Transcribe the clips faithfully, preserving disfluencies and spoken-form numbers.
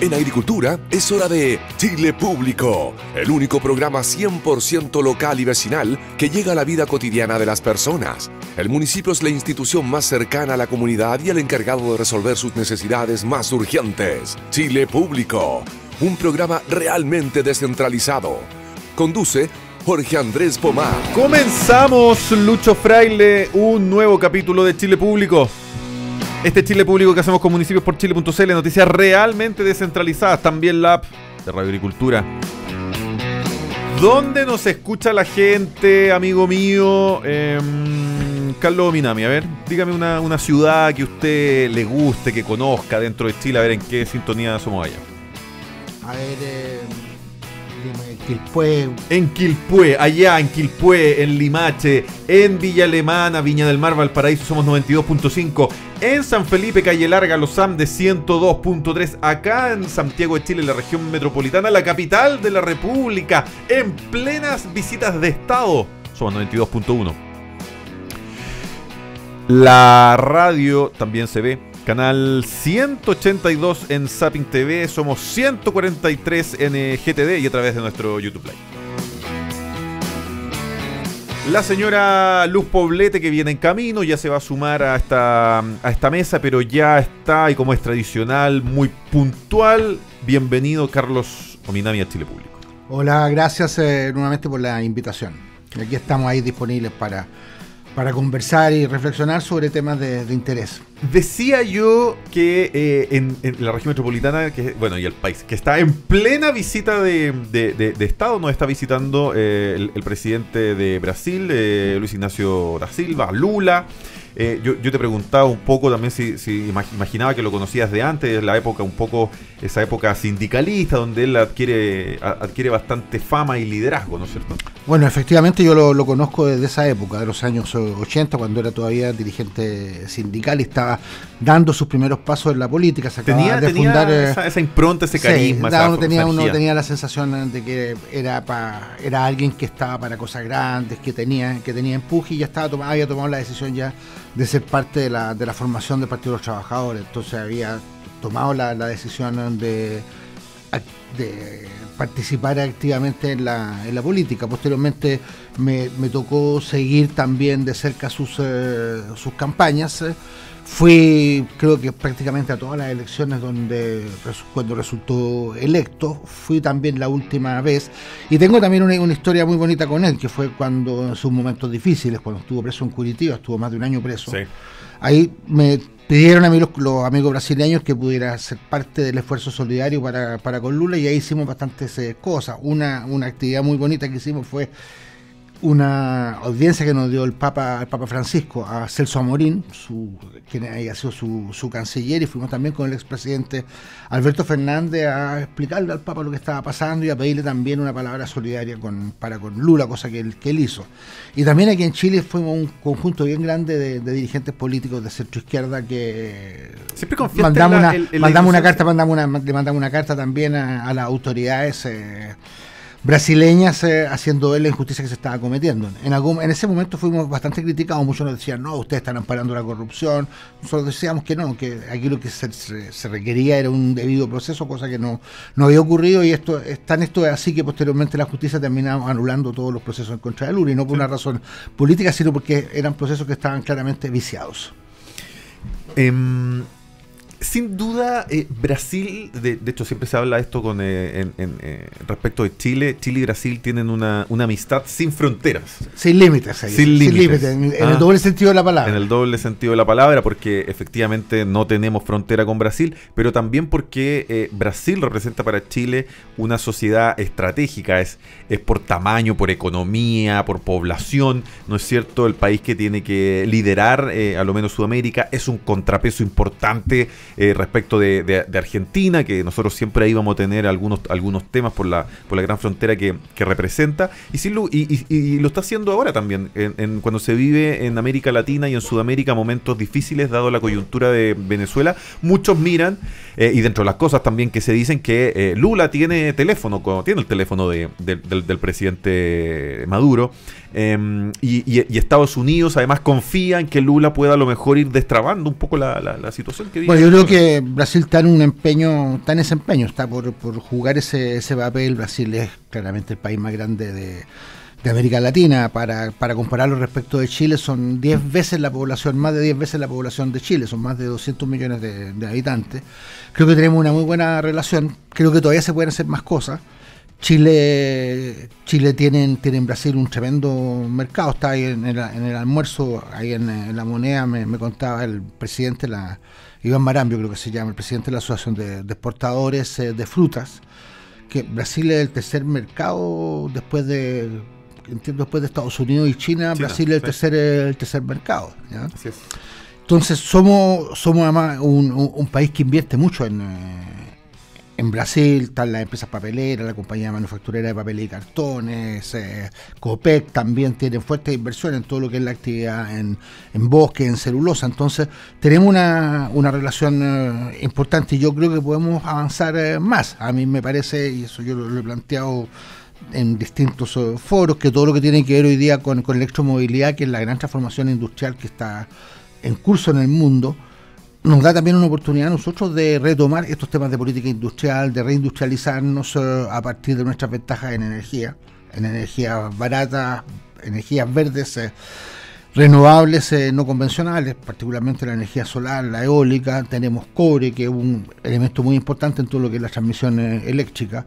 En agricultura es hora de Chile Público, el único programa cien por ciento local y vecinal que llega a la vida cotidiana de las personas. El municipio es la institución más cercana a la comunidad y el encargado de resolver sus necesidades más urgentes. Chile Público, un programa realmente descentralizado. Conduce Jorge Andrés Pomar. Comenzamos, Lucho Fraile, un nuevo capítulo de Chile Público. Este Chile Público que hacemos con municipios por chile punto c l, noticias realmente descentralizadas, también la app de Radio Agricultura. ¿Dónde nos escucha la gente, amigo mío? Eh, Carlos Minami, a ver, dígame una, una ciudad que a usted le guste, que conozca dentro de Chile, a ver en qué sintonía somos allá. A ver, eh, Quilpué. En Quilpué, allá en Quilpué, en Limache, en Villa Alemana, Viña del Mar, Valparaíso, somos noventa y dos punto cinco. En San Felipe, Calle Larga, Los Andes, ciento dos punto tres. Acá en Santiago de Chile, la región metropolitana, la capital de la República, en plenas visitas de Estado, somos noventa y dos punto uno. La radio también se ve. Canal ciento ochenta y dos en Zapping T V, somos ciento cuarenta y tres en G T D y a través de nuestro YouTube Live. La señora Luz Poblete, que viene en camino, ya se va a sumar a esta, a esta mesa, pero ya está, y como es tradicional, muy puntual. Bienvenido, Carlos Ominami, a Chile Público. Hola, gracias eh, nuevamente por la invitación. Aquí estamos ahí disponibles para... para conversar y reflexionar sobre temas de, de interés. Decía yo que eh, en, en la región metropolitana, que, bueno, y el país, que está en plena visita de, de, de, de Estado, nos está visitando eh, el, el presidente de Brasil, eh, Luis Ignacio da Silva, Lula. Eh, yo, yo te preguntaba un poco también si, si imaginaba que lo conocías de antes, la época un poco, esa época sindicalista, donde él adquiere, adquiere bastante fama y liderazgo, ¿no es cierto? Bueno, efectivamente yo lo, lo conozco desde esa época, de los años ochenta, cuando era todavía dirigente sindical y estaba dando sus primeros pasos en la política. Se tenía de tenía fundar, esa, esa impronta, ese carisma. Sí, esa, uno, tenía, esa uno tenía la sensación de que era, pa, era alguien que estaba para cosas grandes, que tenía, que tenía empuje y ya estaba tomado, había tomado la decisión ya de ser parte de la, de la formación del Partido de los Trabajadores. Entonces había tomado la, la decisión de, de participar activamente en la, en la política. Posteriormente me, me tocó seguir también de cerca sus, eh, sus campañas. Fui, creo que prácticamente a todas las elecciones donde cuando resultó electo. Fui también la última vez. Y tengo también una, una historia muy bonita con él, que fue cuando en sus momentos difíciles, cuando estuvo preso en Curitiba, estuvo más de un año preso. Sí. Ahí me pidieron a mí los, los amigos brasileños que pudiera ser parte del esfuerzo solidario para, para con Lula, y ahí hicimos bastantes eh, cosas. Una, una actividad muy bonita que hicimos fue una audiencia que nos dio el Papa, el Papa Francisco a Celso Amorín, su, quien había sido su, su canciller, y fuimos también con el expresidente Alberto Fernández a explicarle al Papa lo que estaba pasando y a pedirle también una palabra solidaria con, para con Lula, cosa que él, que él hizo. Y también aquí en Chile fuimos un conjunto bien grande de, de dirigentes políticos de centro izquierda que siempre mandamos, en la, una, en, en mandamos una carta, mandamos una, le mandamos una carta también a, a las autoridades eh, brasileñas eh, haciendo ver la injusticia que se estaba cometiendo. En, algún, en ese momento fuimos bastante criticados, muchos nos decían, no, ustedes están amparando la corrupción. Nosotros decíamos que no, que aquí lo que se, se, se requería era un debido proceso, cosa que no, no había ocurrido, y esto tan esto es así que posteriormente la justicia terminaba anulando todos los procesos en contra de Lula, y no por sí. una razón política, sino porque eran procesos que estaban claramente viciados. Um... Sin duda, eh, Brasil, de, de hecho siempre se habla esto con eh, en, en, eh, respecto de Chile, Chile y Brasil tienen una, una amistad sin fronteras. Sin límites. Sin, sin límites, en, en ah, el doble sentido de la palabra. En el doble sentido de la palabra, porque efectivamente no tenemos frontera con Brasil, pero también porque eh, Brasil representa para Chile una sociedad estratégica, es, es por tamaño, por economía, por población, ¿no es cierto? El país que tiene que liderar, eh, a lo menos Sudamérica, es un contrapeso importante Eh, respecto de, de, de Argentina, que nosotros siempre íbamos a tener algunos, algunos temas por la, por la gran frontera que, que representa, y, sí lo, y, y, y lo está haciendo ahora también, en, en, cuando se vive en América Latina y en Sudamérica momentos difíciles, dado la coyuntura de Venezuela. Muchos miran, eh, y dentro de las cosas también que se dicen, que eh, Lula tiene teléfono, tiene el teléfono de, de, del, del presidente Maduro, Eh, y, y, y Estados Unidos además confía en que Lula pueda a lo mejor ir destrabando un poco la, la, la situación que vive. Bueno, yo creo que Brasil está en un empeño, está en ese empeño, está por, por jugar ese, ese papel. Brasil es claramente el país más grande de, de América Latina. Para, para compararlo respecto de Chile, son diez veces la población, más de diez veces la población de Chile, son más de doscientos millones de, de habitantes. Creo que tenemos una muy buena relación, creo que todavía se pueden hacer más cosas. Chile Chile tiene, tiene en Brasil un tremendo mercado, está ahí en el, en el almuerzo, ahí en, en La Moneda, me, me contaba el presidente, la Iván Marambio creo que se llama, el presidente de la Asociación de, de Exportadores eh, de Frutas, que Brasil es el tercer mercado después de, entiendo, después de Estados Unidos y China, China Brasil es el, sí. tercer, el tercer mercado, ¿ya? Así es. Entonces somos, somos además un, un, un país que invierte mucho en... Eh, En Brasil están las empresas papeleras, la compañía manufacturera de papel y cartones, eh, Copec también tiene fuertes inversiones en todo lo que es la actividad en, en bosque, en celulosa. Entonces tenemos una, una relación eh, importante y yo creo que podemos avanzar eh, más. A mí me parece, y eso yo lo, lo he planteado en distintos uh, foros, que todo lo que tiene que ver hoy día con, con electromovilidad, que es la gran transformación industrial que está en curso en el mundo, nos da también una oportunidad a nosotros de retomar estos temas de política industrial, de reindustrializarnos eh, a partir de nuestras ventajas en energía, en energías baratas, energías verdes, eh, renovables, eh, no convencionales, particularmente la energía solar, la eólica. Tenemos cobre, que es un elemento muy importante en todo lo que es la transmisión eh, eléctrica,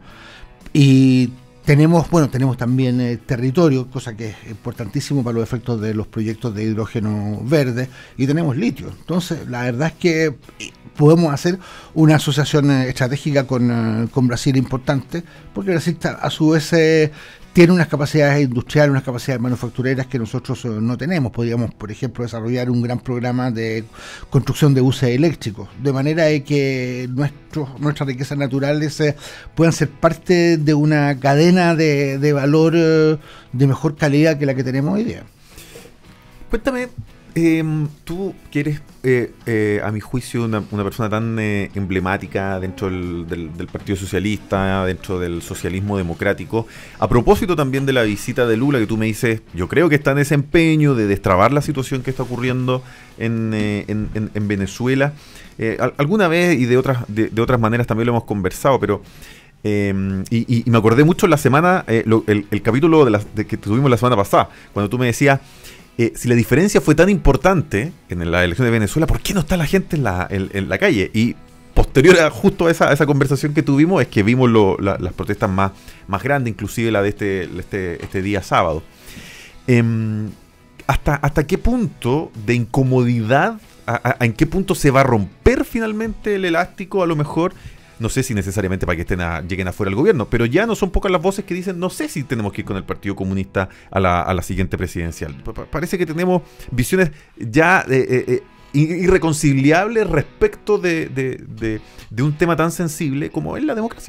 y Tenemos, bueno, tenemos también eh, territorio, cosa que es importantísimo para los efectos de los proyectos de hidrógeno verde, y tenemos litio. Entonces, la verdad es que podemos hacer una asociación eh, estratégica con, eh, con Brasil importante, porque Brasil a su vez eh, tiene unas capacidades industriales, unas capacidades manufactureras que nosotros eh, no tenemos. Podríamos, por ejemplo, desarrollar un gran programa de construcción de buses eléctricos, de manera de que nuestros, nuestras riquezas naturales eh, puedan ser parte de una cadena de, de valor eh, de mejor calidad que la que tenemos hoy día. Cuéntame, eh, tú que eres, eh, eh, a mi juicio, una, una persona tan eh, emblemática dentro del, del, del Partido Socialista, dentro del socialismo democrático, a propósito también de la visita de Lula, que tú me dices, yo creo que está en ese empeño de destrabar la situación que está ocurriendo en, eh, en, en, en Venezuela. Eh, alguna vez y de otras, de, de otras maneras también lo hemos conversado, pero... Eh, y, y, y me acordé mucho en la semana, eh, lo, el, el capítulo de, la, de que tuvimos la semana pasada, cuando tú me decías, eh, si la diferencia fue tan importante en la elección de Venezuela, ¿por qué no está la gente en la, en, en la calle? Y posterior a justo a esa, a esa conversación que tuvimos, es que vimos lo, la, las protestas más, más grandes, inclusive la de este, este, este día sábado. Eh, ¿hasta, ¿Hasta qué punto de incomodidad, a, a, en qué punto se va a romper finalmente el elástico a lo mejor? No sé si necesariamente para que estén a, lleguen afuera del gobierno, pero ya no son pocas las voces que dicen, no sé si tenemos que ir con el Partido Comunista a la, a la siguiente presidencial. Parece que tenemos visiones ya eh, eh, irreconciliables respecto de, de, de, de un tema tan sensible como es la democracia.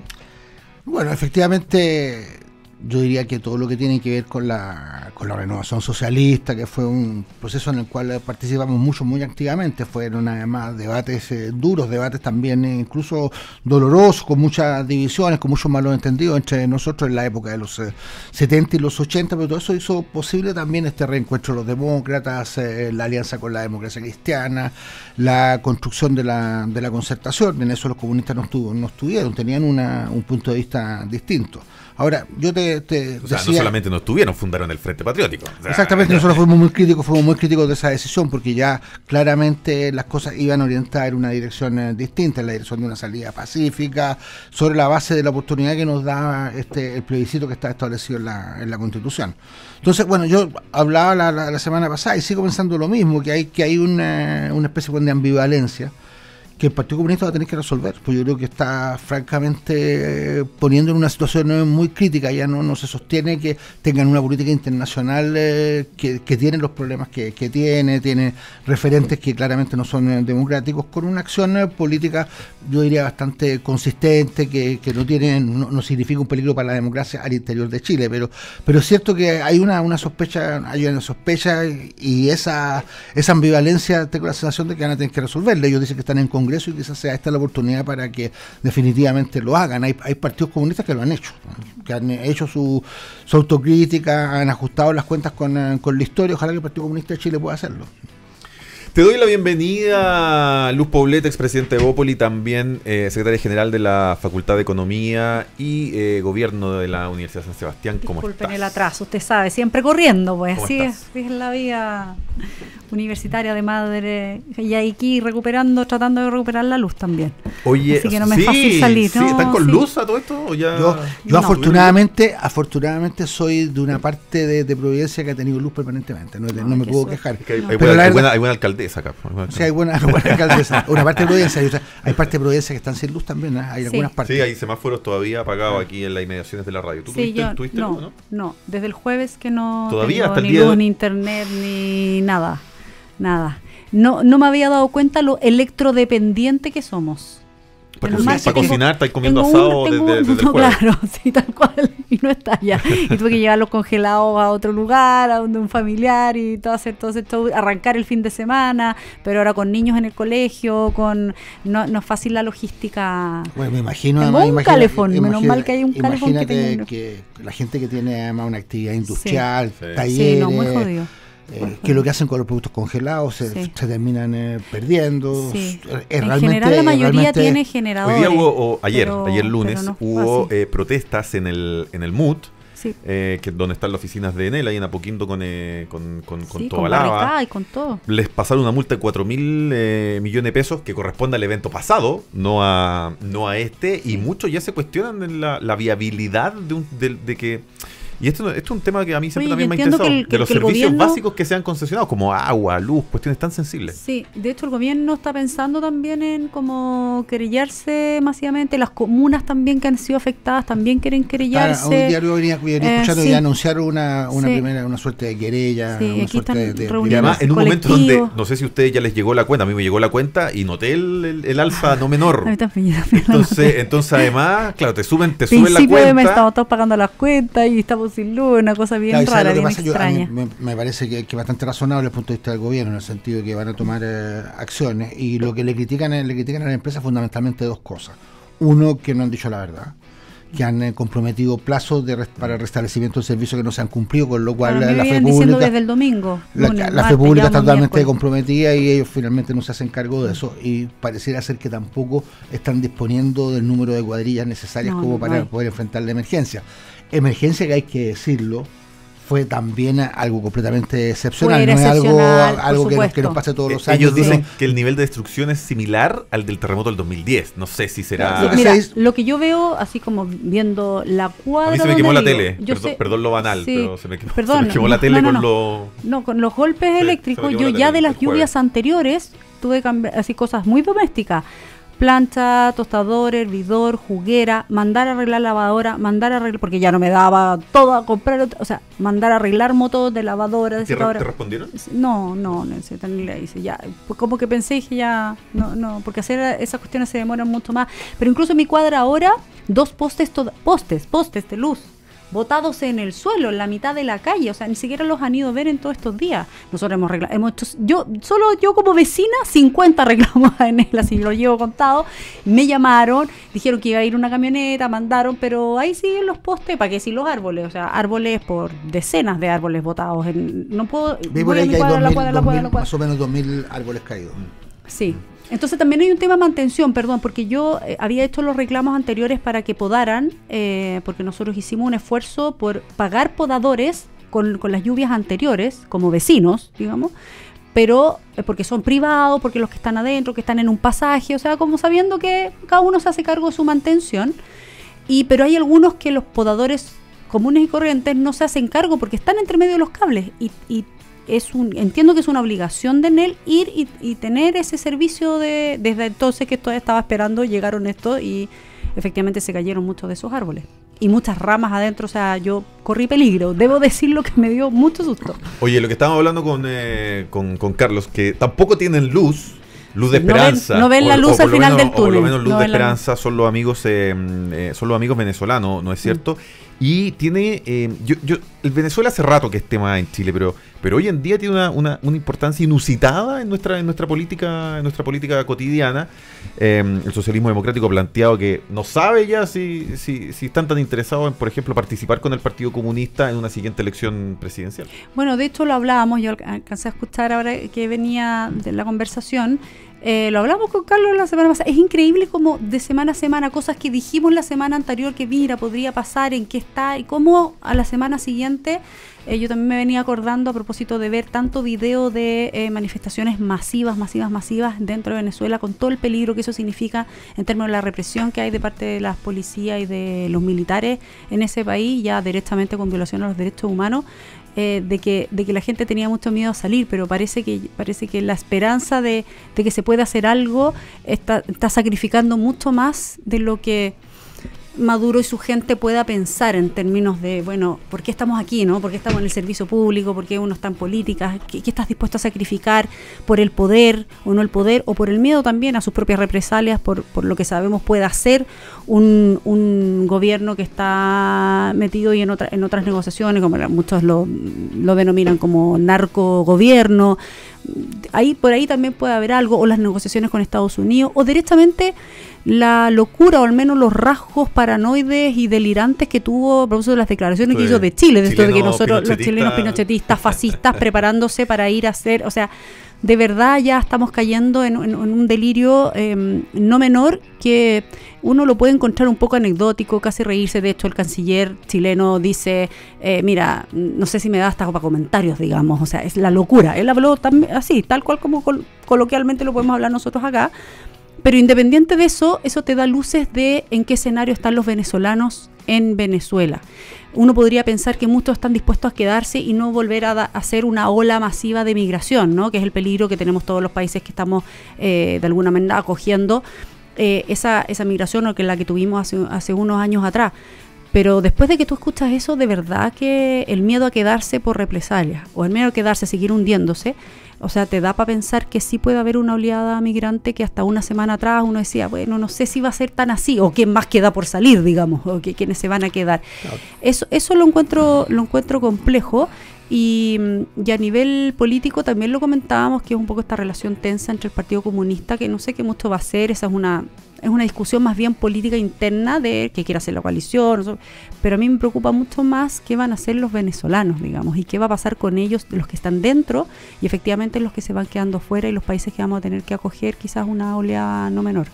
Bueno, efectivamente, yo diría que todo lo que tiene que ver con la, con la renovación socialista, que fue un proceso en el cual participamos mucho, muy activamente, fueron además debates eh, duros, debates también eh, incluso dolorosos, con muchas divisiones, con muchos malos entendidos entre nosotros en la época de los eh, setenta y los ochenta, pero todo eso hizo posible también este reencuentro de los demócratas, eh, la alianza con la democracia cristiana, la construcción de la, de la concertación. En eso los comunistas no, estuvo, no estuvieron, tenían una, un punto de vista distinto. Ahora, yo te, te o sea, decía, no solamente no estuvieron, fundaron el Frente Patriótico. O sea, exactamente, nosotros fuimos muy críticos, fuimos muy críticos de esa decisión, porque ya claramente las cosas iban orientadas en una dirección eh, distinta, en la dirección de una salida pacífica, sobre la base de la oportunidad que nos da este el plebiscito que está establecido en la, en la Constitución. Entonces, bueno, yo hablaba la, la, la semana pasada y sigo pensando lo mismo, que hay, que hay una, una especie de ambivalencia que el Partido Comunista va a tener que resolver, pues yo creo que está francamente eh, poniendo en una situación eh, muy crítica. Ya no, no se sostiene que tengan una política internacional eh, que, que tiene los problemas que, que tiene, tiene referentes que claramente no son eh, democráticos, con una acción eh, política, yo diría, bastante consistente, que, que no tiene, no, no significa un peligro para la democracia al interior de Chile, pero, pero es cierto que hay una, una sospecha, hay una sospecha y esa, esa ambivalencia, tengo la sensación de que van a tener que resolverla. Ellos dicen que están en Congreso y quizás sea esta la oportunidad para que definitivamente lo hagan. Hay, hay partidos comunistas que lo han hecho, ¿no? Que han hecho su, su autocrítica, han ajustado las cuentas con, con la historia. Ojalá que el Partido Comunista de Chile pueda hacerlo. Te doy la bienvenida, Luz Poblete, expresidente de Bópoli, también eh, secretaria general de la Facultad de Economía y eh, Gobierno de la Universidad de San Sebastián. ¿Cómo estás? Disculpen el atraso, usted sabe, siempre corriendo, pues ¿Cómo así estás? es, es la vida universitaria de madre. Y aquí recuperando, tratando de recuperar la luz también. Oye, así que no me sí, es fácil salir. sí, ¿no? ¿están con Sí. luz a todo esto? ¿O ya? Yo, yo No. afortunadamente, afortunadamente soy de una parte de, de Providencia que ha tenido luz permanentemente. No, no Ay, me qué puedo suerte. quejar. Que hay, No. hay Pero buena, la hay verdad- buena- hay buena alcaldesa acá. O sea, hay buena, buena alcaldesa. Una parte de Providencia, y otra- hay parte de Providencia que están sin luz también, ¿eh? Hay Sí. algunas partes. Sí, hay semáforos todavía apagados aquí en las inmediaciones de la radio. ¿Tú Sí, tuviste, yo, tuviste no, luz, no? no, desde el jueves que no ¿Todavía? tengo ¿Hasta el ni día de luz, hoy? ni internet, ni nada, nada. No, no me había dado cuenta lo electrodependiente que somos. Para, Menos cocinar, mal que para tengo- cocinar, estáis comiendo tengo un- asado tengo desde, un- desde el no, jueves. claro, sí, tal cual, y no está allá. Y tuve que llevar los congelados a otro lugar, a donde un familiar y todo hacer todo esto, arrancar el fin de semana, pero ahora con niños en el colegio, con no, no es fácil la logística. Bueno, me imagino. Tengo además, un imagina- calefón, menos imagina- mal que hay un calefón que Imagínate tenga- que la gente que tiene además una actividad industrial, Sí. talleres, Sí, no, muy jodido. eh, que lo que hacen con los productos congelados se, Sí. se terminan eh, perdiendo. Sí. Es En realmente- general la mayoría realmente- tiene Hoy generadores. día hubo, o ayer, pero- ayer lunes, pero no es hubo fácil. eh, protestas en el, en el M U T, Sí. eh, que es donde están las oficinas de Enel, ahí en Apoquindo con, eh, con, con, con Sí, Tobalaba. barricada y con todo. Les pasaron una multa de cuatro mil eh, millones de pesos que corresponde al evento pasado, no a, no a este, y muchos ya se cuestionan en la, la viabilidad de, un, de, de que... Y esto, esto es un tema que a mí siempre Oye, también yo me ha entiendo interesado, que el- que de el- los que el servicios gobierno- básicos que sean concesionados, como agua, luz, cuestiones tan sensibles. Sí, de hecho el gobierno está pensando también en como querellarse masivamente. Las comunas también que han sido afectadas también quieren Ah, querellarse. un diario venía, venía Eh, escuchando sí. y anunciaron una, una Sí. primera, una suerte de querella, Sí, una aquí suerte están de, de- Y reuniendo además, en un momento colectivo. donde, no sé si a ustedes ya les llegó la cuenta, a mí me llegó la cuenta y noté el, el, el alza no menor. A mí también, también. Entonces, entonces además, claro, te suben, te suben la Principio de mes cuenta. estamos todos pagando las cuentas y estamos sin luz, una cosa bien Claro, y ¿sabes rara, lo que bien pasa? Yo- a mí extraña. me, me parece que, que es bastante razonable desde el punto de vista del gobierno, en el sentido de que van a tomar eh, acciones, y lo que le critican, es- le critican a la empresa fundamentalmente dos cosas. Uno, que no han dicho la verdad, que han eh, comprometido plazos de res- para el restablecimiento del servicio que no se han cumplido, con lo cual Bueno, la, me la fe vienen diciendo pública... desde el domingo. La, lunes, la fe martes, pública está llevamos totalmente miércoles. comprometida y ellos finalmente no se hacen cargo de eso, y pareciera ser que tampoco están disponiendo del número de cuadrillas necesarias No, como no para hay. poder enfrentar la emergencia. Emergencia que hay que decirlo, fue también algo completamente excepcional, Fue no es algo, excepcional, por algo que, nos, que supuesto. nos pase todos los Eh, años. Ellos digo. dicen que el nivel de destrucción es similar al del terremoto del dos mil diez. No sé si será... Lo que Mira, se dice- lo que yo veo, así como viendo la cuadra. A mí se me donde quemó la vivo, tele. yo Perdón, sé- perdón lo banal, sí, pero se me quemó, perdón, se me quemó no, la tele no, no, con no. los... No, con los golpes Sí, se eléctricos, me quemó yo la ya tele de el las jueves. lluvias anteriores tuve que cambiar así cosas muy domésticas. Plancha, tostador, hervidor, juguera, mandar a arreglar lavadora, mandar a arreglar, porque ya no me daba todo a comprar, otra- o sea, mandar a arreglar motores de lavadora, de ¿Te, re- secadora. te respondieron? No, no, no sé, tan- le hice ya. Pues como que pensé, dije ya, no, no, porque hacer esas cuestiones se demoran mucho más. Pero incluso en mi cuadra ahora, dos postes, toda- postes, postes de luz, botados en el suelo, en la mitad de la calle, o sea, ni siquiera los han ido a ver en todos estos días. Nosotros hemos arreglado, hemos hecho, yo, solo yo como vecina, cincuenta reclamos en él, así lo llevo contado. Me llamaron, dijeron que iba a ir una camioneta, mandaron, pero ahí siguen los postes, ¿para qué decir los árboles? O sea, árboles por decenas de árboles botados. En, no puedo, Vi por voy a ahí mi que hay cuadra, dos la mil, cuadra, la dos cuadra, mil, la cuadra. más o menos dos mil árboles caídos. Sí. Entonces también hay un tema de mantención, perdón, porque yo eh, había hecho los reclamos anteriores para que podaran, eh, porque nosotros hicimos un esfuerzo por pagar podadores con, con las lluvias anteriores, como vecinos, digamos, pero eh, porque son privados, porque los que están adentro, que están en un pasaje, o sea, como sabiendo que cada uno se hace cargo de su mantención, y pero hay algunos que los podadores comunes y corrientes no se hacen cargo porque están entre medio de los cables y, y es un, entiendo que es una obligación de Enel ir y, y tener ese servicio de, desde entonces que todavía estaba esperando, llegaron estos y efectivamente se cayeron muchos de esos árboles y muchas ramas adentro, o sea, yo corrí peligro, debo decirlo que me dio mucho susto. Oye, lo que estábamos hablando con, eh, con, con Carlos, que tampoco tienen luz, luz de Sí, no esperanza. ven- no ven la luz por al lo final menos- del O por lo túnel, menos luz no de ven la esperanza son los amigos, eh, eh, son los amigos venezolanos, ¿no es cierto? Y tiene, eh, yo, yo, el Venezuela hace rato que es tema en Chile, pero, pero hoy en día tiene una, una, una importancia inusitada en nuestra, en nuestra política, en nuestra política cotidiana. Eh, el socialismo democrático ha planteado que no sabe ya si, si, si están tan interesados en, por ejemplo, participar con el Partido Comunista en una siguiente elección presidencial. Bueno, de hecho lo hablábamos, yo alcancé a escuchar ahora que venía de la conversación. Eh, lo hablamos con Carlos la semana pasada. Es increíble como de semana a semana cosas que dijimos la semana anterior que mira, podría pasar, en qué está, y cómo a la semana siguiente, eh, yo también me venía acordando a propósito de ver tanto video de eh, manifestaciones masivas, masivas, masivas dentro de Venezuela, con todo el peligro que eso significa en términos de la represión que hay de parte de las policías y de los militares en ese país, ya directamente con violación a los derechos humanos. Eh, de que de que la gente tenía mucho miedo a salir, pero parece que parece que la esperanza de, de que se pueda hacer algo está, está sacrificando mucho más de lo que Maduro y su gente pueda pensar en términos de, bueno, ¿por qué estamos aquí, no? ¿Por qué estamos en el servicio público? ¿Por qué uno está en política? ¿Qué, qué estás dispuesto a sacrificar por el poder o no el poder? O por el miedo también a sus propias represalias, por, por lo que sabemos puede hacer un, un gobierno que está metido y en, otra, en otras negociaciones, como muchos lo, lo denominan como narcogobierno. Ahí, por ahí también puede haber algo, o las negociaciones con Estados Unidos, o directamente la locura, o al menos los rasgos paranoides y delirantes que tuvo a propósito de las declaraciones sí. que hizo de Chile, de esto de que nosotros, los chilenos pinochetistas, fascistas, preparándose para ir a hacer, o sea, de verdad ya estamos cayendo en, en, en un delirio eh, no menor, que uno lo puede encontrar un poco anecdótico, casi reírse. De hecho, el canciller chileno dice, eh, mira, no sé si me da hasta para comentarios, digamos, o sea, es la locura. Él habló tan, así, tal cual como col- coloquialmente lo podemos hablar nosotros acá, pero independiente de eso, eso te da luces de en qué escenario están los venezolanos en Venezuela. Uno podría pensar que muchos están dispuestos a quedarse y no volver a, da, a hacer una ola masiva de migración, ¿no? Que es el peligro que tenemos todos los países que estamos eh, de alguna manera acogiendo eh, esa, esa migración, o que la que tuvimos hace, hace unos años atrás. Pero después de que tú escuchas eso, de verdad que el miedo a quedarse por represalias o el miedo a quedarse a seguir hundiéndose, o sea, te da para pensar que sí puede haber una oleada migrante que hasta una semana atrás uno decía, bueno, no sé si va a ser tan así, o quién más queda por salir, digamos, o que, quiénes se van a quedar. Claro. Eso, eso lo encuentro, lo encuentro complejo. Y, y a nivel político también lo comentábamos, que es un poco esta relación tensa entre el Partido Comunista, que no sé qué mucho va a hacer. Esa es una es una discusión más bien política interna de que quiere hacer la coalición, pero a mí me preocupa mucho más qué van a hacer los venezolanos, digamos, y qué va a pasar con ellos, los que están dentro, y efectivamente los que se van quedando fuera, y los países que vamos a tener que acoger quizás una oleada no menor.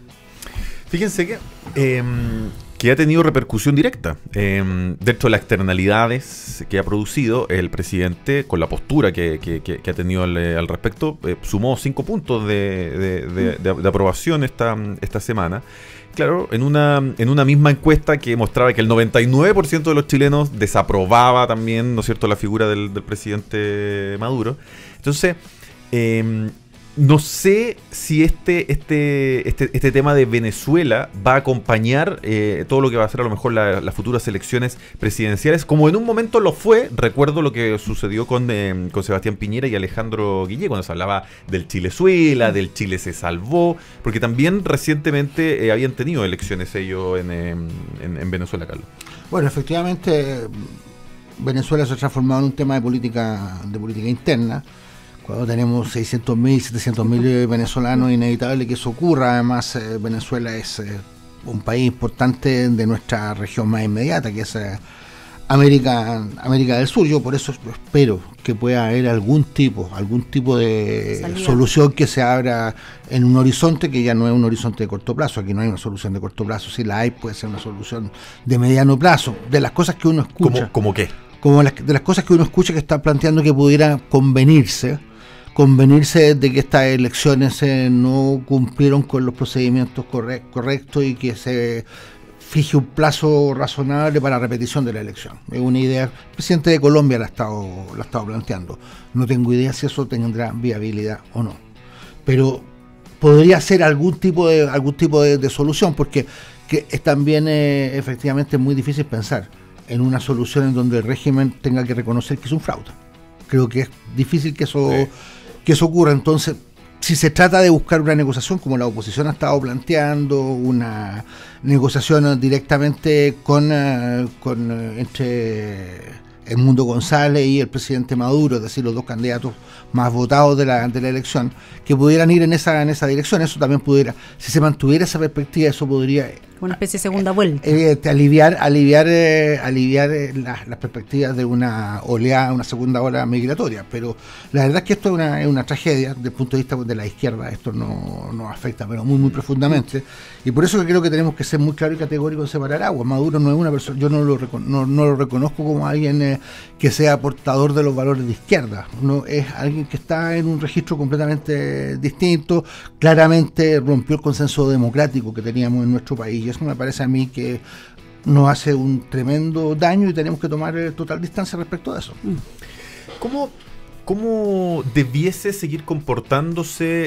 Fíjense que... Eh, que ha tenido repercusión directa. Eh, dentro de las externalidades que ha producido, el presidente, con la postura que, que, que, que ha tenido al, al respecto, eh, sumó cinco puntos de, de, de, de, de aprobación esta, esta semana. Claro, en una, en una misma encuesta que mostraba que el noventa y nueve por ciento de los chilenos desaprobaba también, ¿no es cierto?, la figura del, del presidente Maduro. Entonces, eh, no sé si este, este, este, este tema de Venezuela va a acompañar eh, todo lo que va a ser a lo mejor la, las futuras elecciones presidenciales, como en un momento lo fue. Recuerdo lo que sucedió con, eh, con Sebastián Piñera y Alejandro Guillé, cuando se hablaba del Chilezuela, del Chile se salvó, porque también recientemente eh, habían tenido elecciones ellos en, eh, en, en Venezuela, Carlos. Bueno, efectivamente, Venezuela se ha transformado en un tema de política, de política interna. Cuando tenemos seiscientos mil, setecientos mil venezolanos, inevitable que eso ocurra. Además, eh, Venezuela es eh, un país importante de nuestra región más inmediata, que es eh, América, América del Sur. Yo por eso espero que pueda haber algún tipo, algún tipo de Salida. solución que se abra en un horizonte que ya no es un horizonte de corto plazo. Aquí no hay una solución de corto plazo. Si la hay, puede ser una solución de mediano plazo. De las cosas que uno escucha. ¿Cómo, cómo qué? Como las, de las cosas que uno escucha que están planteando que pudiera convenirse. convenirse de que estas elecciones eh, no cumplieron con los procedimientos corre- correctos y que se fije un plazo razonable para la repetición de la elección. Es una idea, el presidente de Colombia la ha estado, la ha estado planteando. No tengo idea si eso tendrá viabilidad o no. Pero podría ser algún tipo de, algún tipo de, de solución, porque que es también eh, efectivamente muy difícil pensar en una solución en donde el régimen tenga que reconocer que es un fraude. Creo que es difícil que eso... Sí. que eso ocurra. Entonces si se trata de buscar una negociación, como la oposición ha estado planteando, una negociación directamente con, uh, con uh, entre Edmundo González y el presidente Maduro, es decir, los dos candidatos más votados de la, de la elección, que pudieran ir en esa, en esa dirección, eso también pudiera, si se mantuviera esa perspectiva, eso podría una especie de segunda vuelta. Eh, aliviar aliviar eh, aliviar eh, las, las perspectivas de una oleada, una segunda ola migratoria. Pero la verdad es que esto es una, es una tragedia desde el punto de vista de la izquierda. Esto no nos afecta, pero muy muy profundamente. Y por eso que creo que tenemos que ser muy claros y categóricos en separar aguas. Maduro no es una persona, yo no lo, no, no lo reconozco como alguien eh, que sea portador de los valores de izquierda. No, es alguien que está en un registro completamente distinto. Claramente rompió el consenso democrático que teníamos en nuestro país. Y eso me parece a mí que nos hace un tremendo daño y tenemos que tomar eh, total distancia respecto a eso. ¿Cómo, cómo debiese seguir comportándose eh,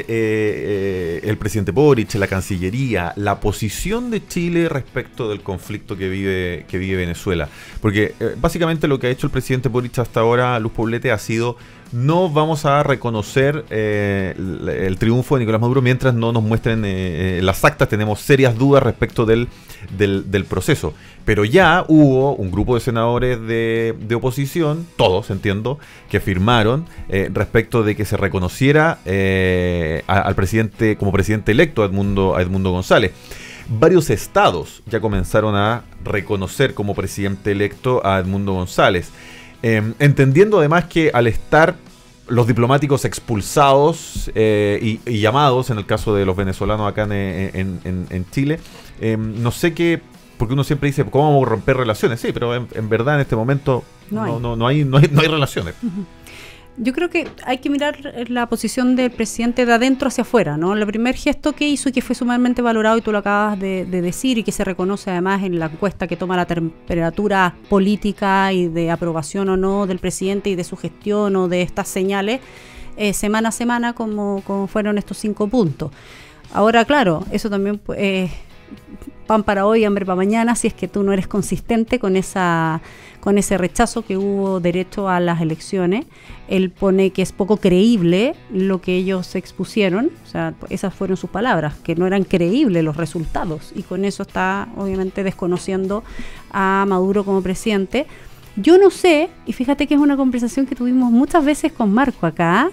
eh, el presidente Boric, la Cancillería, la posición de Chile respecto del conflicto que vive, que vive Venezuela? Porque eh, básicamente lo que ha hecho el presidente Boric hasta ahora, Luz Poblete, ha sido: no vamos a reconocer eh, el, el triunfo de Nicolás Maduro mientras no nos muestren eh, las actas. Tenemos serias dudas respecto del, del, del proceso. Pero ya hubo un grupo de senadores de, de oposición, todos entiendo, que firmaron eh, respecto de que se reconociera eh, a, al presidente como presidente electo, a Edmundo, a Edmundo González. Varios estados ya comenzaron a reconocer como presidente electo a Edmundo González. Eh, entendiendo además que al estar los diplomáticos expulsados eh, y, y llamados, en el caso de los venezolanos acá en, en, en, en Chile, eh, no sé qué, porque uno siempre dice, ¿cómo vamos a romper relaciones? Sí, pero en, en verdad en este momento no hay, no, no, no hay, no hay, no hay relaciones. Uh-huh. Yo creo que hay que mirar la posición del presidente de adentro hacia afuera, ¿no? El primer gesto que hizo y que fue sumamente valorado, y tú lo acabas de, de decir, y que se reconoce además en la encuesta que toma la temperatura política y de aprobación o no del presidente y de su gestión o de estas señales, eh, semana a semana, como, como fueron estos cinco puntos. Ahora, claro, eso también eh, pan para hoy, hambre para mañana, si es que tú no eres consistente con esa con ese rechazo que hubo derecho a las elecciones. Él pone que es poco creíble lo que ellos expusieron, o sea, esas fueron sus palabras, que no eran creíbles los resultados, y con eso está obviamente desconociendo a Maduro como presidente. Yo no sé, y fíjate que es una conversación que tuvimos muchas veces con Marco acá,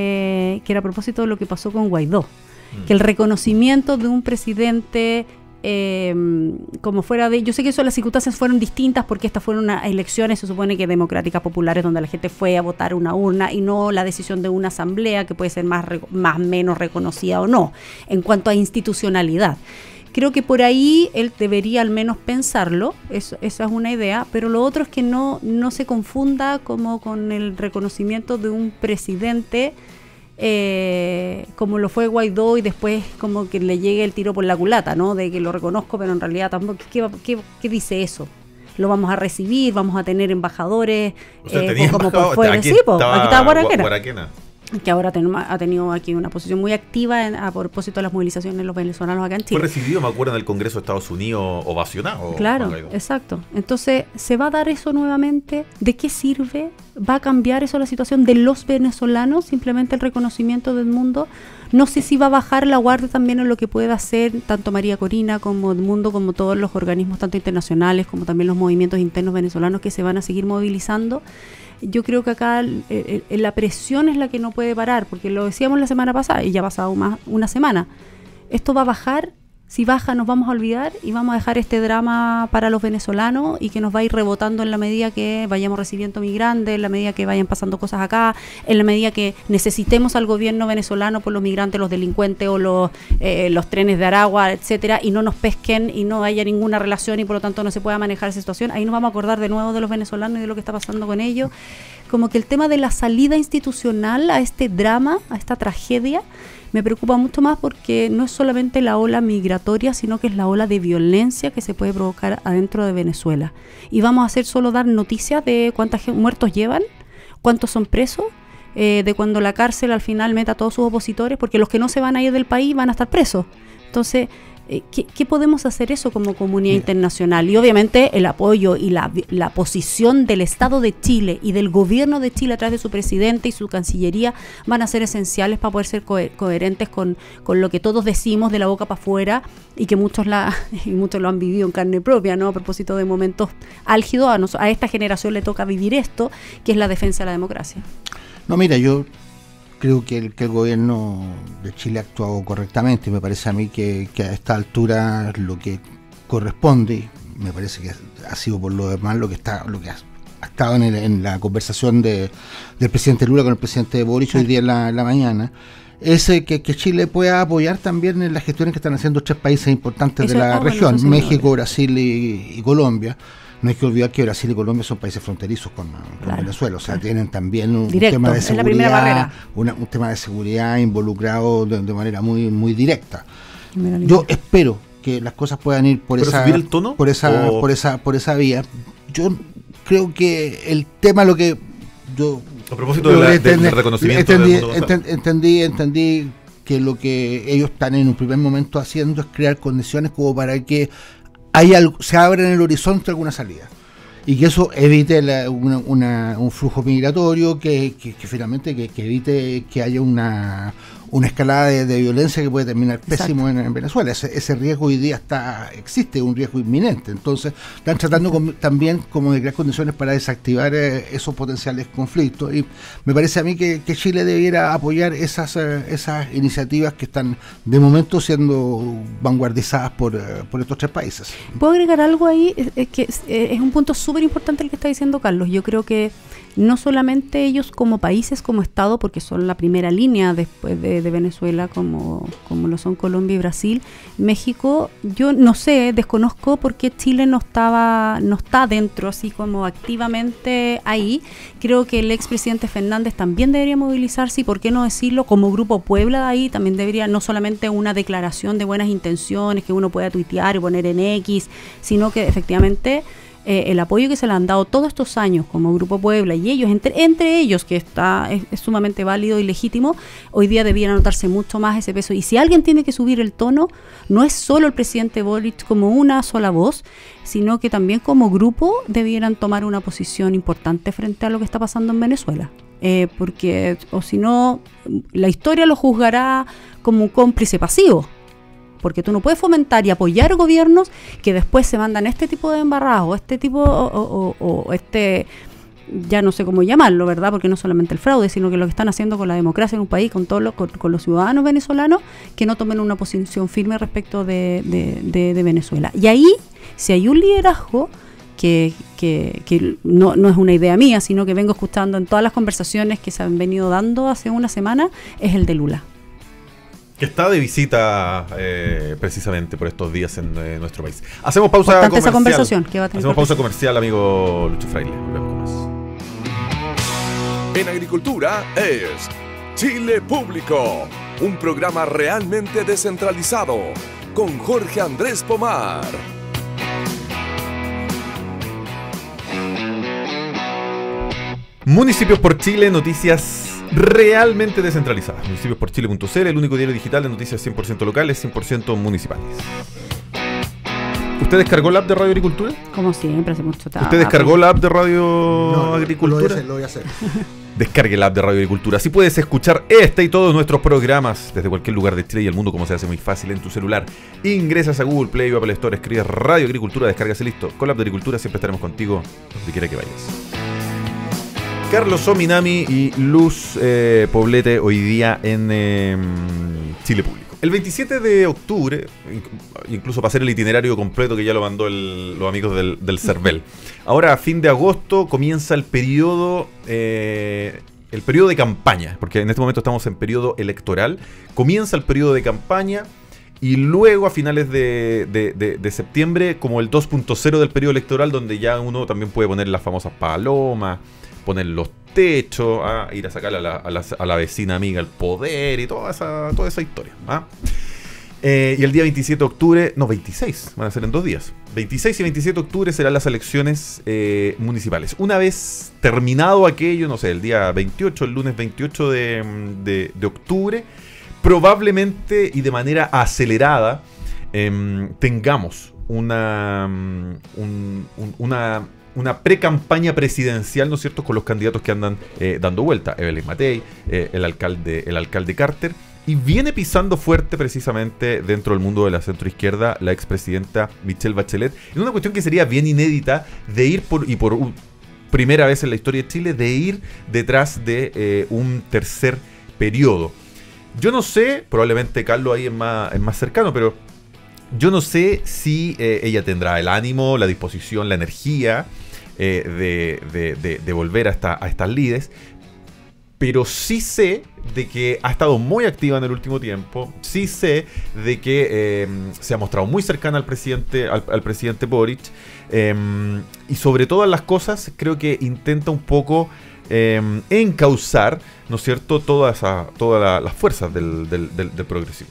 eh, que era a propósito de lo que pasó con Guaidó, mm. que el reconocimiento de un presidente Eh, como fuera de, yo sé que eso, las circunstancias fueron distintas porque estas fueron unas elecciones, se supone que democráticas, populares, donde la gente fue a votar una urna y no la decisión de una asamblea que puede ser más, más menos reconocida o no, en cuanto a institucionalidad. Creo que por ahí él debería al menos pensarlo, eso, esa es una idea, pero lo otro es que no, no se confunda como con el reconocimiento de un presidente Eh, como lo fue Guaidó, y después como que le llegue el tiro por la culata, ¿no? De que lo reconozco, pero en realidad tampoco. ¿Qué, qué, qué dice eso? ¿Lo vamos a recibir? ¿Vamos a tener embajadores o sea, eh, como por fuera? Aquí, sí, po, aquí estaba Guaraquena. Guaraquena. Que ahora ten, ha tenido aquí una posición muy activa en, a propósito de las movilizaciones de los venezolanos acá en Chile. Fue recibido, me acuerdo, en el Congreso de Estados Unidos, ovacionado. Claro, exacto. Entonces, ¿se va a dar eso nuevamente? ¿De qué sirve? ¿Va a cambiar eso la situación de los venezolanos? Simplemente el reconocimiento del mundo. No sé si va a bajar la guardia también en lo que pueda hacer tanto María Corina como Edmundo, como todos los organismos, tanto internacionales como también los movimientos internos venezolanos que se van a seguir movilizando. Yo creo que acá eh, eh, la presión es la que no puede parar, porque lo decíamos la semana pasada y ya ha pasado más una semana. Esto va a bajar, si baja nos vamos a olvidar y vamos a dejar este drama para los venezolanos, y que nos va a ir rebotando en la medida que vayamos recibiendo migrantes, en la medida que vayan pasando cosas acá, en la medida que necesitemos al gobierno venezolano por los migrantes, los delincuentes o los, eh, los trenes de Aragua, etcétera, y no nos pesquen y no haya ninguna relación y por lo tanto no se pueda manejar esa situación. Ahí nos vamos a acordar de nuevo de los venezolanos y de lo que está pasando con ellos. Como que el tema de la salida institucional a este drama, a esta tragedia, me preocupa mucho más, porque no es solamente la ola migratoria, sino que es la ola de violencia que se puede provocar adentro de Venezuela. Y vamos a hacer solo dar noticias de cuántos muertos llevan, cuántos son presos, eh, de cuando la cárcel al final meta a todos sus opositores, porque los que no se van a ir del país van a estar presos. Entonces, Eh, ¿qué, ¿Qué podemos hacer eso como comunidad Mira. internacional? Y obviamente el apoyo y la, la posición del Estado de Chile y del gobierno de Chile a través de su presidente y su cancillería van a ser esenciales para poder ser co coherentes con, con lo que todos decimos de la boca para afuera y que muchos, la, y muchos lo han vivido en carne propia, ¿no? A propósito de momentos álgidos, a, nos, a esta generación le toca vivir esto, que es la defensa de la democracia. No, mira, yo creo que el, que el gobierno de Chile ha actuado correctamente. Me parece a mí que, que a esta altura lo que corresponde, me parece que ha sido por lo demás lo que está, lo que ha, ha estado en, el, en la conversación de, del presidente Lula con el presidente Boric hoy día en la, en la mañana, es eh, que, que Chile pueda apoyar también en las gestiones que están haciendo tres países importantes Eso, de la oh, región, bueno, México, Brasil y, y Colombia. No hay que olvidar que Brasil y Colombia son países fronterizos con, con claro, Venezuela, o sea, claro. tienen también un, Directo, un tema de seguridad, una, un tema de seguridad involucrado de, de manera muy muy directa. Yo espero que las cosas puedan ir por ¿Pero esa subir el tono, por esa o... por esa por esa vía. Yo creo que el tema lo que yo a propósito de la, entendí, del reconocimiento entendí, del mundo entendí, entendí entendí que lo que ellos están en un primer momento haciendo es crear condiciones como para que Hay algo, se abre en el horizonte alguna salida y que eso evite la, una, una, un flujo migratorio que, que, que finalmente que, que evite que haya una, una escalada de, de violencia que puede terminar pésimo en, en Venezuela. Ese, ese riesgo hoy día está existe, un riesgo inminente. Entonces están tratando con, también como de crear condiciones para desactivar eh, esos potenciales conflictos y me parece a mí que, que Chile debiera apoyar esas, eh, esas iniciativas que están de momento siendo vanguardizadas por, eh, por estos tres países. ¿Puedo agregar algo ahí? Es, es que es, es un punto súper importante el que está diciendo Carlos. Yo creo que no solamente ellos como países, como Estado, porque son la primera línea después de, de Venezuela, como, como lo son Colombia y Brasil, México, yo no sé, desconozco por qué Chile no estaba, no está dentro, así como activamente ahí. Creo que el expresidente Fernández también debería movilizarse y, por qué no decirlo, como Grupo Puebla de ahí, también debería, no solamente una declaración de buenas intenciones que uno pueda tuitear y poner en X, sino que efectivamente Eh, el apoyo que se le han dado todos estos años como Grupo Puebla y ellos, entre, entre ellos, que está es, es sumamente válido y legítimo, hoy día debiera notarse mucho más ese peso. Y si alguien tiene que subir el tono, no es solo el presidente Boric como una sola voz, sino que también como grupo debieran tomar una posición importante frente a lo que está pasando en Venezuela. Eh, porque, o si no, la historia lo juzgará como un cómplice pasivo. Porque tú no puedes fomentar y apoyar gobiernos que después se mandan este tipo de embarradas o este tipo, o, o, o este, ya no sé cómo llamarlo, ¿verdad? Porque no solamente el fraude, sino que lo que están haciendo con la democracia en un país, con todos los, con, con los ciudadanos venezolanos, que no tomen una posición firme respecto de, de, de, de Venezuela. Y ahí, si hay un liderazgo que, que, que no, no es una idea mía, sino que vengo escuchando en todas las conversaciones que se han venido dando hace una semana, es el de Lula. Que está de visita eh, precisamente por estos días en eh, nuestro país. Hacemos pausa Importante comercial. Esa conversación que va a tener Hacemos pausa comercial, amigo Lucho Fraile. Volvemos con más. En Agricultura es Chile Público, un programa realmente descentralizado con Jorge Andrés Pomar. Municipios por Chile, noticias realmente descentralizadas. municipios por chile punto c l, el único diario digital de noticias cien por ciento locales, cien por ciento municipales. ¿Usted descargó la app de Radio Agricultura? Como siempre, hace mucho tiempo. ¿Usted descargó la app de Radio no, Agricultura? Lo voy a hacer, lo voy a hacer. Descargue la app de Radio Agricultura. Así puedes escuchar este y todos nuestros programas desde cualquier lugar de Chile y el mundo, como se hace muy fácil en tu celular. Ingresas a Google Play o Apple Store, escribes Radio Agricultura, descargas y listo. Con la app de Agricultura siempre estaremos contigo donde quiera que vayas. Carlos Ominami y Luz eh, Poblete hoy día en eh, Chile Público. El veintisiete de octubre, incluso para hacer el itinerario completo que ya lo mandó el, los amigos del, del CERVEL. Ahora a fin de agosto comienza el periodo, eh, el periodo de campaña, porque en este momento estamos en periodo electoral. Comienza el periodo de campaña y luego a finales de, de, de, de septiembre, como el dos punto cero del periodo electoral, donde ya uno también puede poner las famosas palomas, poner los techos, ¿ah? Ir a sacar a la, a, la, a la vecina amiga el poder y toda esa, toda esa historia. ¿Ah? Eh, y el día veintisiete de octubre, no, veintiséis, van a ser en dos días. veintiséis y veintisiete de octubre serán las elecciones eh, municipales. Una vez terminado aquello, no sé, el día veintiocho, el lunes veintiocho de, de, de octubre, probablemente y de manera acelerada, eh, tengamos una, un, un, una, una pre-campaña presidencial, ¿no es cierto?, con los candidatos que andan eh, dando vuelta, Evelyn Matei, eh, el, alcalde, el alcalde Carter, y viene pisando fuerte precisamente dentro del mundo de la centroizquierda la expresidenta Michelle Bachelet, en una cuestión que sería bien inédita de ir por, y por uh, primera vez en la historia de Chile, de ir detrás de eh, un tercer periodo. Yo no sé, probablemente Carlos ahí es más, es más cercano, pero yo no sé si eh, ella tendrá el ánimo, la disposición, la energía eh, de, de, de, de volver a, esta, a estas lides, pero sí sé de que ha estado muy activa en el último tiempo, sí sé de que eh, se ha mostrado muy cercana al presidente, al, al presidente Boric, eh, y sobre todas las cosas creo que intenta un poco eh, encauzar, ¿no es cierto?, todas esa, todas la, las fuerzas del, del, del, del progresismo.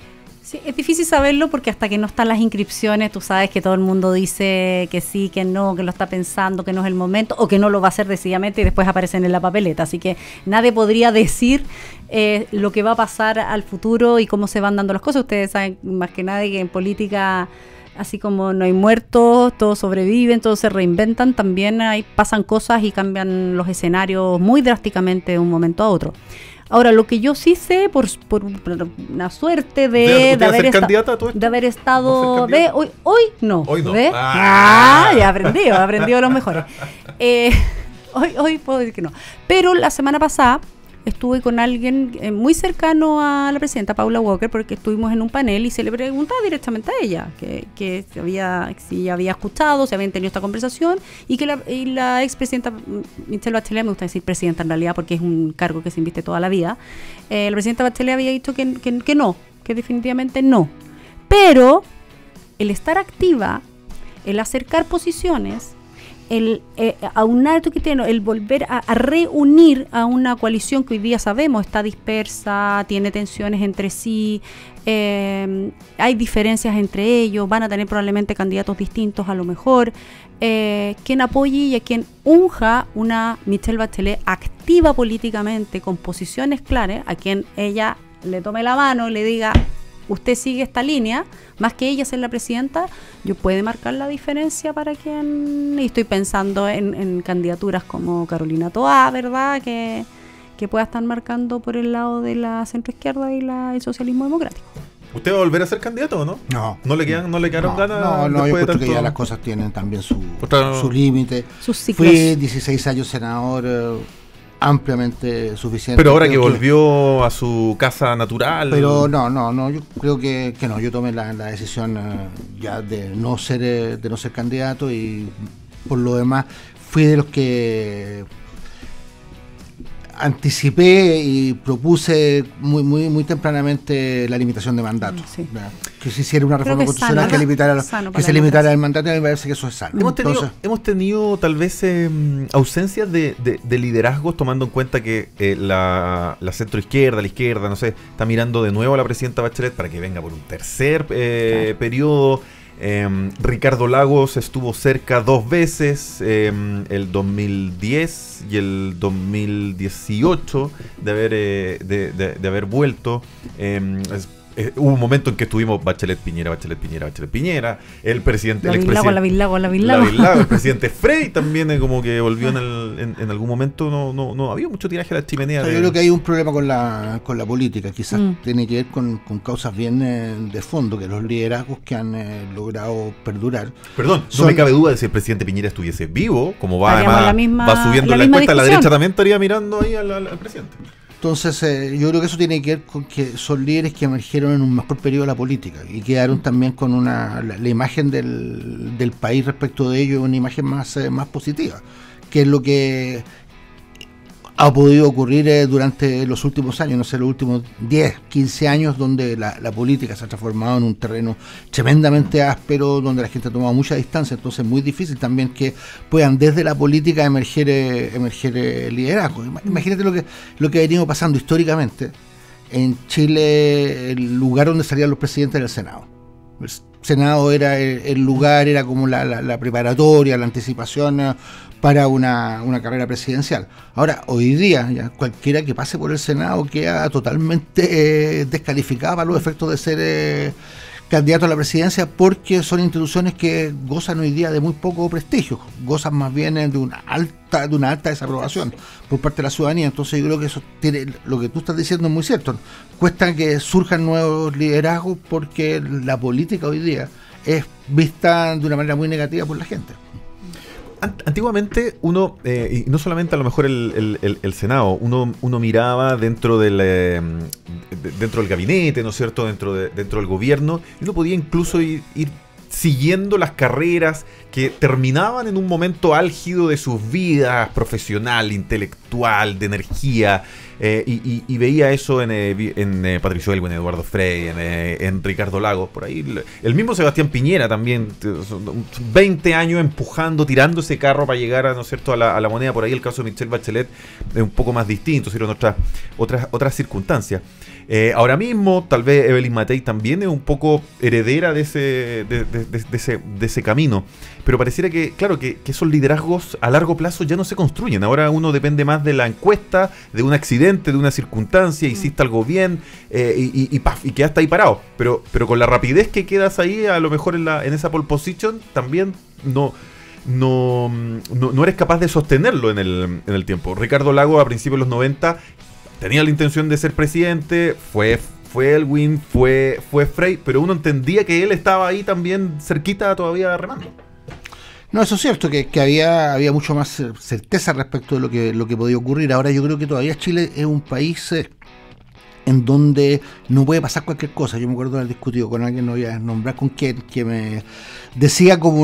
Sí, es difícil saberlo porque hasta que no están las inscripciones, tú sabes que todo el mundo dice que sí, que no, que lo está pensando, que no es el momento, o que no lo va a hacer decididamente y después aparecen en la papeleta. Así que nadie podría decir eh, lo que va a pasar al futuro y cómo se van dando las cosas. Ustedes saben más que nadie que en política, así como no hay muertos, todos sobreviven, todos se reinventan, también hay, pasan cosas y cambian los escenarios muy drásticamente de un momento a otro. Ahora, lo que yo sí sé, por, por una suerte de, ¿De, de, haber, esta, de haber estado... De, hoy, hoy no. Hoy no. ¿De? Ah, ah, ya aprendí, he aprendido los mejores. Eh, hoy, hoy puedo decir que no. Pero la semana pasada estuve con alguien eh, muy cercano a la presidenta, Paula Walker, porque estuvimos en un panel y se le preguntaba directamente a ella que, que si, había, si había escuchado, si habían tenido esta conversación, y que la, y la expresidenta Michelle Bachelet, me gusta decir presidenta en realidad porque es un cargo que se inviste toda la vida, eh, la presidenta Bachelet había dicho que, que, que no, que definitivamente no. Pero el estar activa, el acercar posiciones, el eh, aunar tu criterio, el volver a, a reunir a una coalición que hoy día sabemos está dispersa, tiene tensiones entre sí, eh, hay diferencias entre ellos, van a tener probablemente candidatos distintos a lo mejor, eh, quien apoye y a quien unja una Michelle Bachelet activa políticamente, con posiciones claras, a quien ella le tome la mano y le diga: usted sigue esta línea, más que ella ser la presidenta, yo puede marcar la diferencia para quien... Y estoy pensando en, en candidaturas como Carolina Toá, ¿verdad?, que, que pueda estar marcando por el lado de la centroizquierda y la, el socialismo democrático. ¿Usted va a volver a ser candidato o no? No. ¿No le quedan, no le quedaron no, ganas? No, no, yo creo tanto... que ya las cosas tienen también su, Otra... su límite. Sus ciclos. Fui dieciséis años senador... Eh, ampliamente suficiente. Pero ahora que que volvió a su casa natural. Pero no, no, no, yo creo que, que no, yo tomé la, la decisión uh, ya de no ser eh, de no ser candidato, y por lo demás fui de los que anticipé y propuse muy muy muy tempranamente la limitación de mandato. Sí. Que se hiciera una reforma constitucional sano, que, limitara, que se limitara el mandato, y me parece que eso es sano. Hemos tenido, Entonces, hemos tenido tal vez eh, ausencias de, de, de liderazgos, tomando en cuenta que eh, la, la centroizquierda, la izquierda, no sé, está mirando de nuevo a la presidenta Bachelet para que venga por un tercer eh, claro. periodo. Eh, Ricardo Lagos estuvo cerca dos veces, eh, el dos mil diez y el dos mil dieciocho, de haber, eh, de, de, de haber vuelto. Eh, es, eh, hubo un momento en que estuvimos Bachelet Piñera, Bachelet Piñera, Bachelet Piñera, el presidente, la el expresidente, la Villago, la Villago, la Villago, el presidente Frey también eh, como que volvió en, el, en, en algún momento. No, no, no había mucho tiraje a la chimenea. O sea, de... Yo creo que hay un problema con la con la política, quizás mm. tiene que ver con, con causas bien eh, de fondo, que los liderazgos que han eh, logrado perdurar. Perdón, son... no me cabe duda de si el presidente Piñera estuviese vivo, como va, además, la misma, va subiendo la, la encuesta, la derecha también estaría mirando ahí al, al, al presidente. Entonces, eh, yo creo que eso tiene que ver con que son líderes que emergieron en un mejor periodo de la política y quedaron también con una la, la imagen del, del país respecto de ello, una imagen más, eh, más positiva, que es lo que ha podido ocurrir eh, durante los últimos años, no sé, los últimos diez, quince años, donde la, la política se ha transformado en un terreno tremendamente áspero, donde la gente ha tomado mucha distancia. Entonces es muy difícil también que puedan desde la política emerger, eh, emerger eh, liderazgo. Imagínate lo que, lo que ha venido pasando históricamente. En Chile, el lugar donde salían los presidentes era el Senado. El Senado era el, el lugar, era como la, la, la preparatoria, la anticipación eh, para una, una carrera presidencial. Ahora, hoy día, ya cualquiera que pase por el Senado queda totalmente eh, descalificado para los efectos de ser eh, candidatos a la presidencia porque son instituciones que gozan hoy día de muy poco prestigio, gozan más bien de una alta, de una alta desaprobación por parte de la ciudadanía. Entonces yo creo que eso tiene, lo que tú estás diciendo es muy cierto. Cuesta que surjan nuevos liderazgos porque la política hoy día es vista de una manera muy negativa por la gente. Antiguamente uno, eh, y no solamente a lo mejor el, el, el, el Senado, uno, uno miraba dentro del eh, de, dentro del gabinete, ¿no es cierto?, dentro, de, dentro del gobierno, y uno podía incluso ir, ir siguiendo las carreras que terminaban en un momento álgido de sus vidas, profesional, intelectual, de energía, eh, y, y, y veía eso en, eh, en eh, Patricio Elwin, en Eduardo Frei, en, eh, en Ricardo Lagos, por ahí. El mismo Sebastián Piñera también, veinte años empujando, tirando ese carro para llegar a, ¿no es cierto?, a la, a la moneda. Por ahí el caso de Michelle Bachelet es un poco más distinto, sino en otras, otras, otras circunstancias. Eh, ahora mismo, tal vez Evelyn Matei también es un poco heredera de ese, de, de, de, de ese, de ese camino, pero pareciera que, claro, que, que esos liderazgos a largo plazo ya no se construyen. Ahora uno depende más de la encuesta, de un accidente, de una circunstancia, hiciste algo bien eh, y, y, y, paf, y quedaste ahí parado. Pero, pero con la rapidez que quedas ahí, a lo mejor en, la, en esa pole position, también no... No, no, no eres capaz de sostenerlo en el, en el tiempo. Ricardo Lagos a principios de los noventa tenía la intención de ser presidente, fue, fue Elwin, fue, fue Frei, pero uno entendía que él estaba ahí también cerquita todavía remando. No, eso es cierto, que, que había, había mucho más certeza respecto de lo que, lo que podía ocurrir. Ahora yo creo que todavía Chile es un país eh, en donde no puede pasar cualquier cosa. Yo me acuerdo de haber discutido con alguien, no voy a nombrar con quién, que me decía como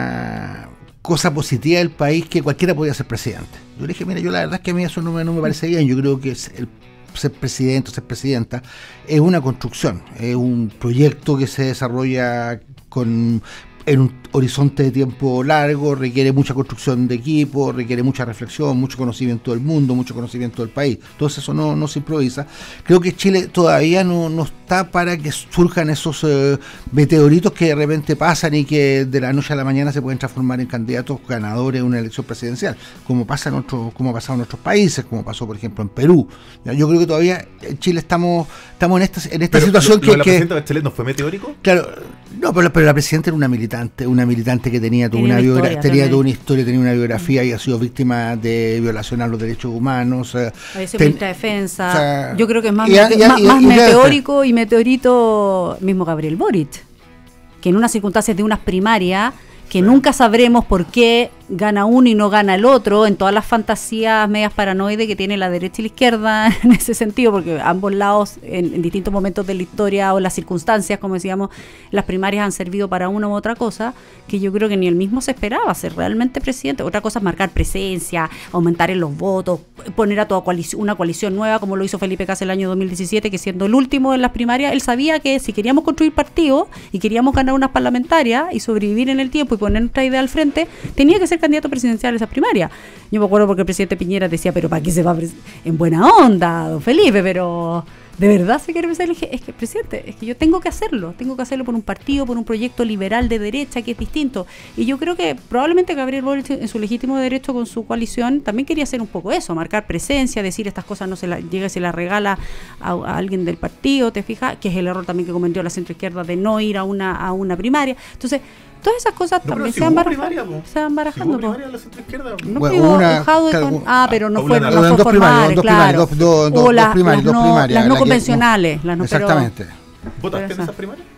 una cosa positiva del país que cualquiera podía ser presidente. Yo le dije, mira, yo la verdad es que a mí eso no me, no me parece bien. Yo creo que es el ser presidente o ser presidenta es una construcción, es un proyecto que se desarrolla con en un horizonte de tiempo largo, requiere mucha construcción de equipo, requiere mucha reflexión, mucho conocimiento del mundo, mucho conocimiento del país. Entonces eso no, no se improvisa. Creo que Chile todavía no, no está para que surjan esos eh, meteoritos que de repente pasan y que de la noche a la mañana se pueden transformar en candidatos ganadores en una elección presidencial, como pasa en otros, como ha pasado en otros países, como pasó por ejemplo en Perú. Yo creo que todavía en Chile estamos, estamos en esta, en esta pero situación lo, que... lo de la que, presidenta Bachelet no fue meteórico. Claro, no, pero, pero la presidenta era una militante, una militante que tenía toda tenía una, una biogra historia, tenía también. toda una historia, tenía una biografía y ha sido víctima de violación a los derechos humanos. A veces ten, ministra de Defensa. o sea, Yo creo que es más, y, mete, y, más, y, más y, meteórico y meteorito mismo Gabriel Boric, que en unas circunstancias de unas primarias que sí. nunca sabremos por qué gana uno y no gana el otro, en todas las fantasías medias paranoides que tiene la derecha y la izquierda en ese sentido, porque ambos lados en, en distintos momentos de la historia o las circunstancias, como decíamos, las primarias han servido para una u otra cosa, que yo creo que ni él mismo se esperaba ser realmente presidente. Otra cosa es marcar presencia, aumentar en los votos, poner a toda coalición, una coalición nueva, como lo hizo Felipe Cas el año dos mil diecisiete, que siendo el último en las primarias, él sabía que si queríamos construir partidos y queríamos ganar unas parlamentarias y sobrevivir en el tiempo y poner nuestra idea al frente, tenía que ser candidato presidencial a esas primarias. Yo me acuerdo porque el presidente Piñera decía, pero ¿para qué se va en buena onda, don Felipe? Pero ¿de verdad se quiere pensar? Es que, presidente, es que yo tengo que hacerlo, tengo que hacerlo por un partido, por un proyecto liberal de derecha que es distinto. Y yo creo que probablemente Gabriel Boric, en su legítimo derecho con su coalición, también quería hacer un poco eso, marcar presencia, decir estas cosas no se las llega y se las regala a, a alguien del partido, ¿te fijas? Que es el error también que cometió la centroizquierda de no ir a una, a una primaria. Entonces, todas esas cosas no, también si se, van primaria, se van barajando. Si primaria, la centroizquierda, no bueno, digo, una, claro, con, ah, pero no fue, no fue dos formar, dos claro. Dos, dos, dos, o la, dos primarias, las dos no, primarias. Las no la convencionales. Que, las no, exactamente. Pero, ¿votaste en esas primarias?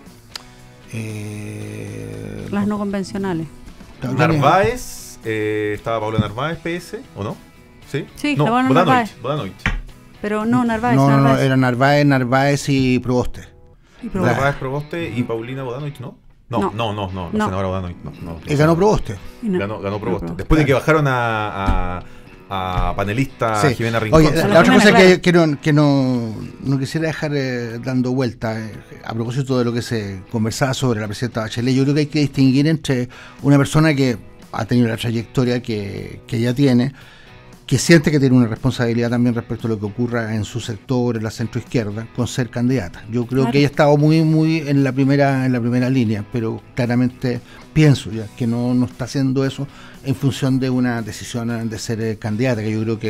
Eh, las no convencionales. Narváez, eh, estaba Paula Narváez, P S, ¿o no? Sí, sí no, Bodanovich, Narváez. Bodanovich. Pero no, Narváez. No, Narváez. no, era Narváez, Narváez y Proboste. Y Proboste. Narváez, Proboste y Paulina Bodanovich, ¿no? No, no, no, no, no, la no. senadora Bodanovich, no, no. ¿Y ganó Proboste? No. Ganó, ganó Proboste. No, Después claro. de que bajaron a, a, a panelista sí. Jimena Rincón. Oye, la, la otra cosa que, que, no, que no, no quisiera dejar eh, dando vuelta, eh, a propósito de lo que se conversaba sobre la presidenta Bachelet, yo creo que hay que distinguir entre una persona que ha tenido la trayectoria que, que ella tiene, que siente que tiene una responsabilidad también respecto a lo que ocurra en su sector, en la centroizquierda, con ser candidata. Yo creo claro. que ella ha estado muy, muy en la primera, en la primera línea, pero claramente pienso ya que no, no está haciendo eso en función de una decisión de ser candidata, que yo creo que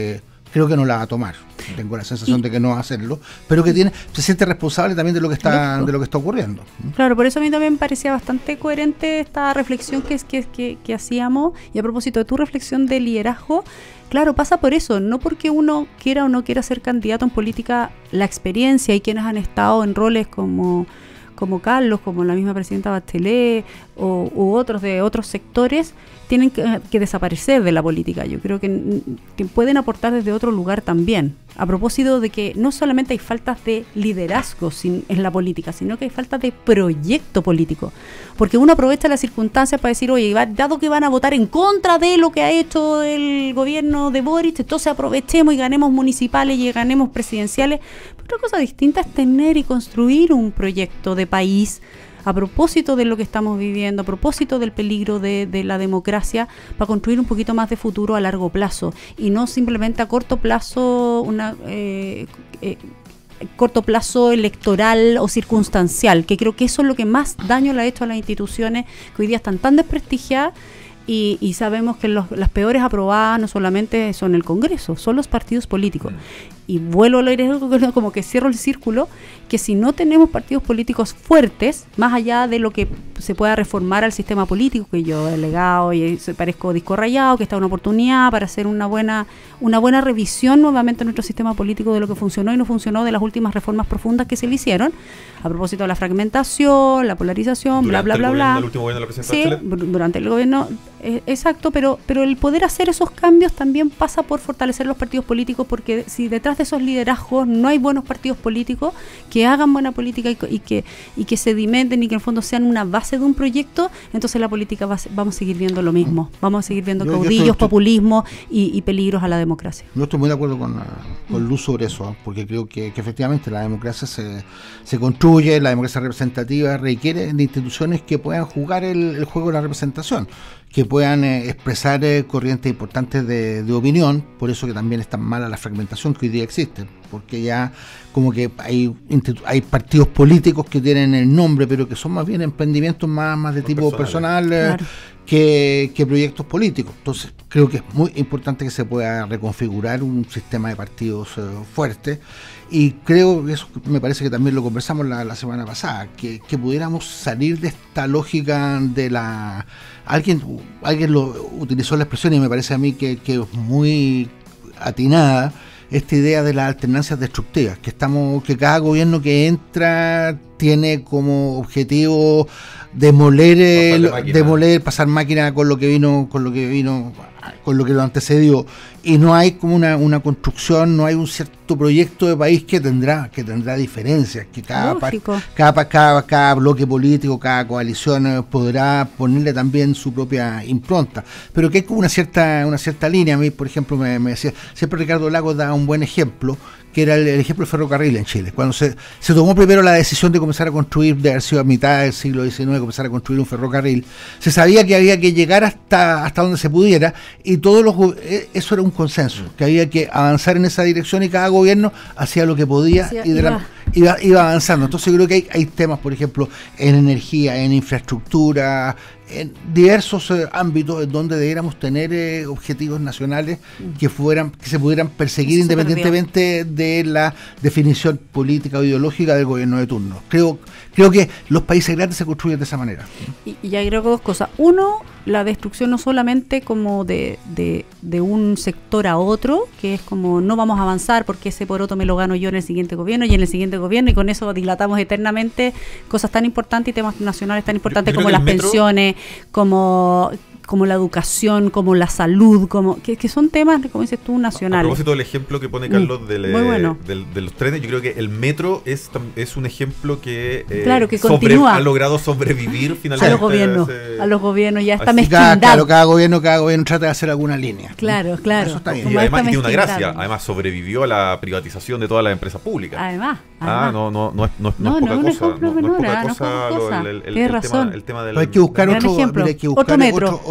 creo que no la va a tomar. Tengo la sensación y, de que no va a hacerlo, pero que tiene, se siente responsable también de lo que está, de lo que está ocurriendo. Claro, por eso a mí también me parecía bastante coherente esta reflexión que, que, que, que hacíamos. Y a propósito de tu reflexión de liderazgo, claro, pasa por eso, no porque uno quiera o no quiera ser candidato en política, la experiencia y quienes han estado en roles como, como Carlos, como la misma presidenta Bachelet o, u otros de otros sectores, tienen que, que desaparecer de la política. Yo creo que, que pueden aportar desde otro lugar también. A propósito de que no solamente hay faltas de liderazgo sin, en la política, sino que hay faltas de proyecto político. Porque uno aprovecha las circunstancias para decir, oye, dado que van a votar en contra de lo que ha hecho el gobierno de Boric, entonces aprovechemos y ganemos municipales y ganemos presidenciales. Pero otra cosa distinta es tener y construir un proyecto de país a propósito de lo que estamos viviendo, a propósito del peligro de, de la democracia, para construir un poquito más de futuro a largo plazo y no simplemente a corto plazo, una eh, eh, corto plazo electoral o circunstancial, que creo que eso es lo que más daño le ha hecho a las instituciones que hoy día están tan desprestigiadas. Y, y sabemos que los, las peores aprobadas no solamente son el Congreso, son los partidos políticos. Y vuelvo a leer como que cierro el círculo, que si no tenemos partidos políticos fuertes, más allá de lo que se pueda reformar al sistema político, que yo he legado y parezco disco rayado, que está una oportunidad para hacer una buena una buena revisión nuevamente de nuestro sistema político, de lo que funcionó y no funcionó, de las últimas reformas profundas que se le hicieron, a propósito de la fragmentación, la polarización, bla, bla, bla, bla. El último gobierno de la presidenta sí, Bachelet. Durante el gobierno, eh, exacto, pero, pero el poder hacer esos cambios también pasa por fortalecer los partidos políticos, porque si detrás de esos liderazgos no hay buenos partidos políticos que hagan buena política y, y que y que sedimenten y que en el fondo sean una base de un proyecto, entonces la política va a, vamos a seguir viendo lo mismo, vamos a seguir viendo yo, caudillos, yo estoy, populismo y, y peligros a la democracia. Yo estoy muy de acuerdo con, con Luz sobre eso, porque creo que, que efectivamente la democracia se, se construye, la democracia representativa requiere de instituciones que puedan jugar el, el juego de la representación, que puedan eh, expresar eh, corrientes importantes de, de opinión, por eso que también es tan mala la fragmentación que hoy día existe, porque ya como que hay hay partidos políticos que tienen el nombre, pero que son más bien emprendimientos más, más de tipo personal, eh, claro. que, que proyectos políticos. Entonces creo que es muy importante que se pueda reconfigurar un sistema de partidos eh, fuerte, y creo que eso me parece que también lo conversamos la, la semana pasada, que, que pudiéramos salir de esta lógica de la... Alguien alguien lo utilizó la expresión y me parece a mí que, que es muy atinada, esta idea de las alternancias destructivas, que estamos que cada gobierno que entra tiene como objetivo demoler el, demoler pasar máquina con lo que vino con lo que vino con lo que lo antecedió, y no hay como una, una construcción, no hay un cierto proyecto de país que tendrá que tendrá diferencias, que cada cada, cada cada bloque político, cada coalición podrá ponerle también su propia impronta, pero que hay como una cierta una cierta línea. A mí, por ejemplo, me, me decía siempre Ricardo Lagos da un buen ejemplo, que era el, el ejemplo del ferrocarril en Chile. Cuando se, se tomó primero la decisión de comenzar a construir, de haber sido a mitad del siglo diecinueve, comenzar a construir un ferrocarril, se sabía que había que llegar hasta, hasta donde se pudiera, y todos los eso era un consenso, que había que avanzar en esa dirección, y cada gobierno hacía lo que podía Hacia, y de la, iba, iba avanzando. Entonces creo que hay, hay temas, por ejemplo, en energía, en infraestructura, en diversos eh, ámbitos en donde debiéramos tener eh, objetivos nacionales que fueran que se pudieran perseguir independientemente de la definición política o ideológica del gobierno de turno. Creo creo que los países grandes se construyen de esa manera. Y, y hay creo que dos cosas. Uno, la destrucción no solamente como de, de, de un sector a otro, que es como no vamos a avanzar porque ese poroto me lo gano yo en el siguiente gobierno y en el siguiente gobierno, y con eso dilatamos eternamente cosas tan importantes y temas nacionales tan importantes yo, yo como las pensiones, como como la educación, como la salud, como que, que son temas, como dices tú, nacionales. A propósito del ejemplo que pone Carlos mm, del, bueno. del, de los trenes, yo creo que el metro es, es un ejemplo que, eh, claro, que sobre, ha logrado sobrevivir finalmente. A los gobiernos, ese, a los gobiernos, ya está mezquindad. Claro, cada gobierno, cada gobierno trata de hacer alguna línea. Claro, claro. Eso está bien. Y además tiene una gracia, además sobrevivió a la privatización de todas las empresas públicas. Además. Ah, no, no, no es, no, no, no es poca cosa. No, no, no es poca cosa. El, el, el, Tienes razón. El tema del, hay que buscar otro, mira, hay que buscar otro metro. Otro,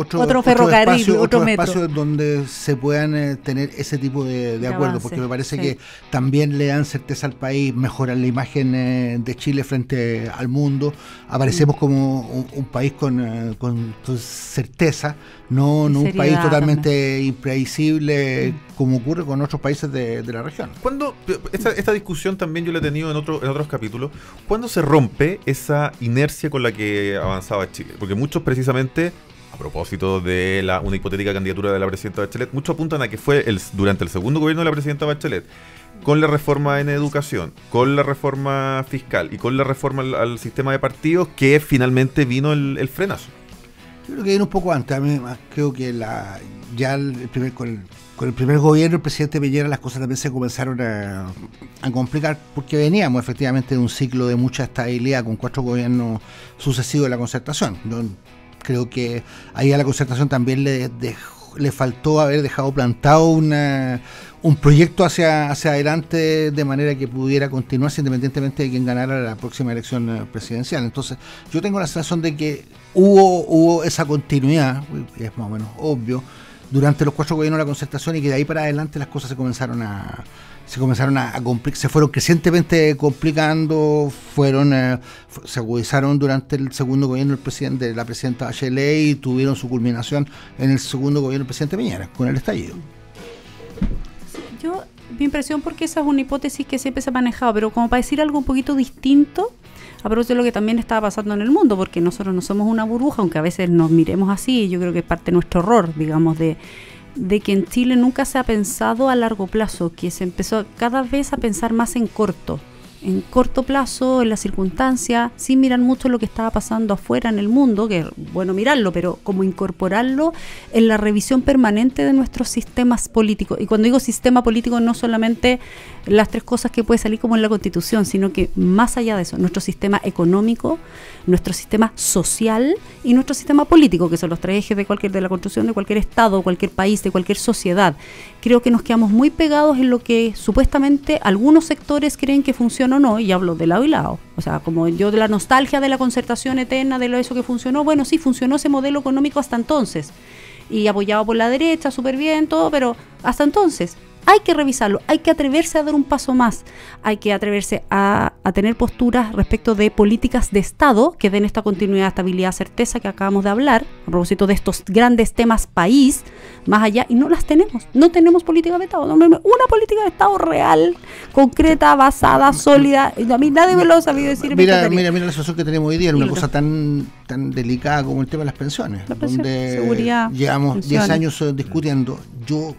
otro, otro ferrocarril, espacio, otro otro metro. espacio donde se puedan eh, tener ese tipo de, de, De acuerdos, avance, porque me parece sí. que también le dan certeza al país, mejoran la imagen eh, de Chile frente al mundo, aparecemos mm. como un, un país con, eh, con, con certeza, no, no un país totalmente también. impredecible mm. como ocurre con otros países de, de la región. ¿Cuándo, esta, esta discusión también yo la he tenido en, otro, en otros capítulos, ¿cuándo se rompe esa inercia con la que avanzaba Chile? Porque muchos precisamente, a propósito de la, una hipotética candidatura de la presidenta Bachelet, muchos apuntan a que fue el, durante el segundo gobierno de la presidenta Bachelet, con la reforma en educación, con la reforma fiscal y con la reforma al, al sistema de partidos, que finalmente vino el, el frenazo. Yo creo que vino un poco antes. A mí creo que la, ya el primer, con, el, con el primer gobierno del presidente Piñera las cosas también se comenzaron a, a complicar, porque veníamos efectivamente de un ciclo de mucha estabilidad con cuatro gobiernos sucesivos de la concertación. Yo creo que ahí a la concertación también le, dejó, le faltó haber dejado plantado una, un proyecto hacia, hacia adelante de manera que pudiera continuarse independientemente de quién ganara la próxima elección presidencial. Entonces yo tengo la sensación de que hubo, hubo esa continuidad, es más o menos obvio, durante los cuatro gobiernos de la concertación, y que de ahí para adelante las cosas se comenzaron a se comenzaron a, a complicar, se fueron crecientemente complicando, fueron eh, se agudizaron durante el segundo gobierno del presidente, de la presidenta Bachelet, y tuvieron su culminación en el segundo gobierno del presidente Piñera, con el estallido. Yo, mi impresión, porque esa es una hipótesis que siempre se ha manejado, pero como para decir algo un poquito distinto, a propósito de lo que también estaba pasando en el mundo, porque nosotros no somos una burbuja, aunque a veces nos miremos así, yo creo que es parte de nuestro horror, digamos, de, de que en Chile nunca se ha pensado a largo plazo, que se empezó cada vez a pensar más en corto, en corto plazo, en la circunstancia, sin mirar mucho lo que estaba pasando afuera en el mundo, que es bueno mirarlo, pero como incorporarlo en la revisión permanente de nuestros sistemas políticos. Y cuando digo sistema político, no solamente las tres cosas que puede salir como en la Constitución, sino que más allá de eso, nuestro sistema económico, nuestro sistema social y nuestro sistema político, que son los tres ejes de cualquier de la construcción de cualquier estado, cualquier país, de cualquier sociedad. Creo que nos quedamos muy pegados en lo que supuestamente algunos sectores creen que funciona o no, y hablo de lado y lado. O sea, como yo de la nostalgia de la concertación eterna, de lo eso que funcionó, bueno, sí, funcionó ese modelo económico hasta entonces, y apoyado por la derecha, súper bien, todo, pero hasta entonces. Hay que revisarlo, hay que atreverse a dar un paso más, hay que atreverse a, a tener posturas respecto de políticas de Estado que den esta continuidad, estabilidad, certeza que acabamos de hablar, a propósito de estos grandes temas país, más allá, y no las tenemos, no tenemos política de Estado, no, una política de Estado real, concreta, basada, sólida, y a mí nadie me lo ha sabido decir. Mira, mira, mira la situación que tenemos hoy día, una cosa tan, tan delicada como el tema de las pensiones, la pensión, donde seguridad, llevamos diez años discutiendo. Yo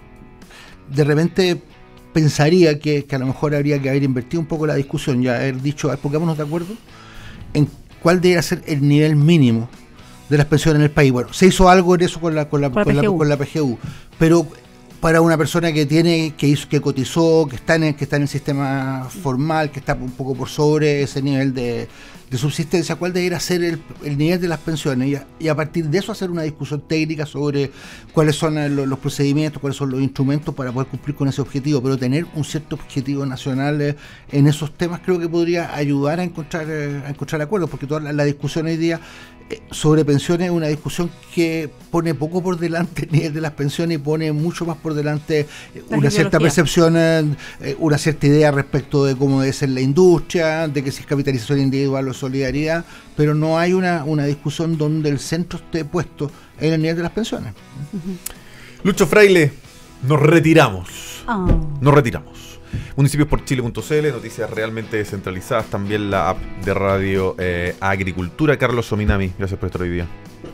de repente pensaría que, que a lo mejor habría que haber invertido un poco la discusión, ya haber dicho, pongámonos de acuerdo en cuál debería ser el nivel mínimo de las pensiones en el país. Bueno, se hizo algo en eso con la, con la, con la, con la P G U, pero para una persona que tiene, que hizo, que cotizó, que está en el, que está en el sistema formal, que está un poco por sobre ese nivel de, de subsistencia, cuál debería ser el, el nivel de las pensiones, y a, y a partir de eso hacer una discusión técnica sobre cuáles son los, los procedimientos, cuáles son los instrumentos para poder cumplir con ese objetivo, pero tener un cierto objetivo nacional eh, en esos temas creo que podría ayudar a encontrar eh, a encontrar acuerdos, porque toda la, la discusión hoy día eh, sobre pensiones es una discusión que pone poco por delante el nivel de las pensiones y pone mucho más por delante eh, una cierta percepción, eh, una cierta idea respecto de cómo debe ser la industria, de que si es capitalización individual o solidaridad, pero no hay una, una discusión donde el centro esté puesto en el nivel de las pensiones. Uh-huh. Lucho Fraile, nos retiramos. Oh. Nos retiramos. municipios por chile punto c l, noticias realmente descentralizadas, también la app de Radio eh, Agricultura. Carlos Sominami, gracias por estar hoy día.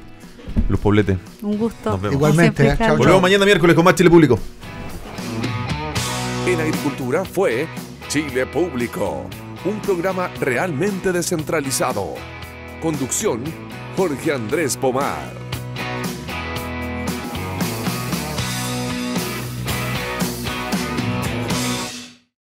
Luz Poblete. Un gusto. Nos vemos. Igualmente. Eh, chao, Volvemos mañana miércoles con más Chile Público. En Agricultura fue Chile Público, un programa realmente descentralizado. Conducción, Jorge Andrés Pomar.